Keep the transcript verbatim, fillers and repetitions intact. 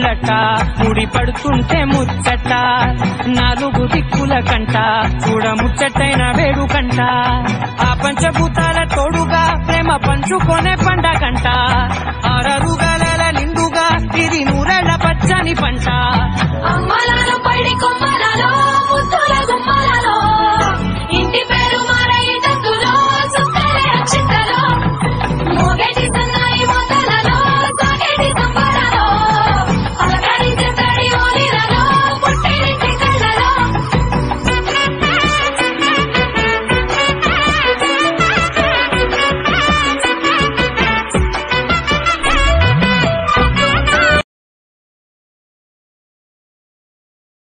జంట ముడి పడుతుంటే ముచ్చట నాలుగు దిక్కుల కంట చూడ ముచ్చటైన వేడుకంట ఆ పంచభూతాల తోడుగా ప్రేమ పంచుకొనే పండగంట ఆరరుగల నిండుగా ఇది నూరెళ్ళ పచ్చని పంట.